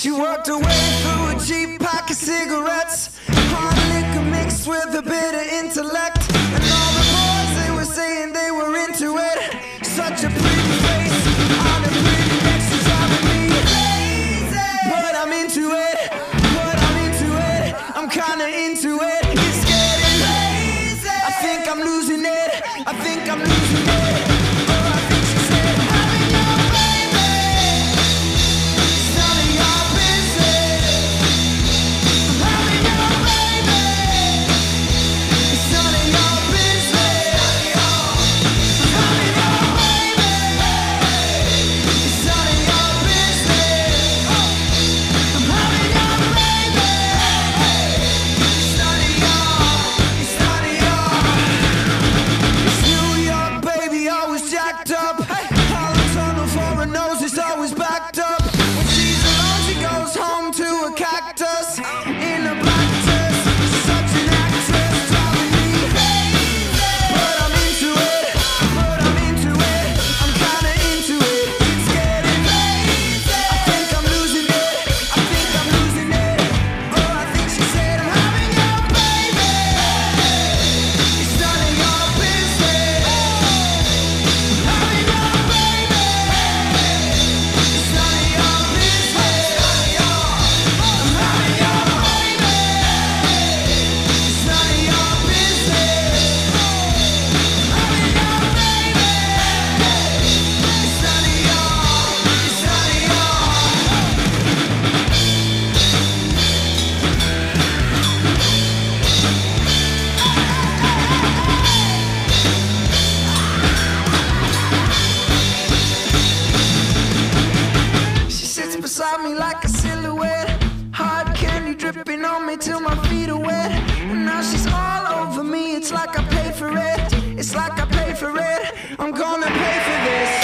She walked away through a cheap pack of cigarettes, hard liquor mixed with a bit of intellect. And all the boys, they were saying they were into it. Such a pretty face on a pretty neck, she's driving me crazy. But I'm into it, I'm kinda into it. It's getting crazy. I think I'm losing it, I think I'm losing it. Oh, I think she said, having your baby, it's none of your business. I'm having your baby, it's none of your business. I'm having your baby, it's none of your business. I'm having your baby, it's none of your. It's New York, baby, always jacked up. Hollow tunnel for her nose is always backed up. When she's alone, she goes home to a cactus in a black dress. She's such an actress, driving me crazy. But I'm into it, I'm kinda into it. It's getting crazy. I think I'm losing it, Oh, I think she said, I'm having your baby, it's none of your business. I'm having your baby, it's none of your business. I'm having your baby, it's none of your business. I'm having your baby, it's none of your. She sits beside me like a silhouette, hard candy dripping on me till my feet are wet. And now she's all over me, it's like I paid for it, I'm gonna pay for this.